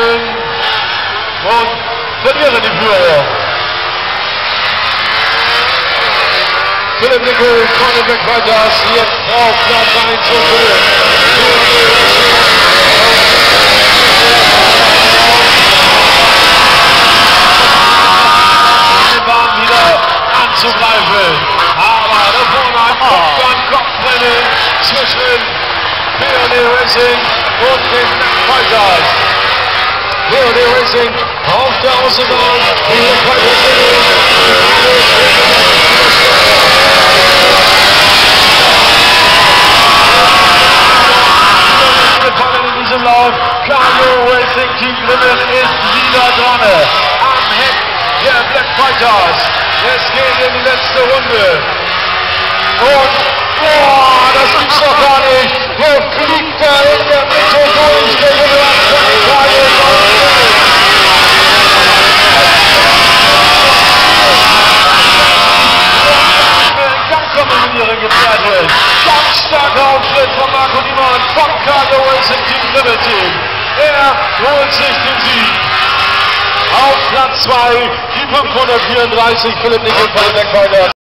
Rennen und verlieren die Führung. Philipp Nicol von den Black Fighters jetzt auf Platz 1 und 5. Waren wieder anzugreifen, aber da vorne ein Kopf-an-Kopf-Rennen zwischen POD Racing und den Black Fighters. POD Racing auf der Außenbahn, die Black Fighters in diesem Lauf. Carlo Racing Team Limit ist wieder dran am Heck der Black Fighters. Es geht in die letzte Runde. Und, boah, das gibt's doch gar nicht. Hier fliegt er in der Mitte durch. Der Junge von Italien. Gefährdet. Ganz starker Auftritt von Marco Niemann vom Carlo Racing Team Limited. Er holt sich den Sieg. Auf Platz 2 die 534 Philipp Nicol von den Black Fighters.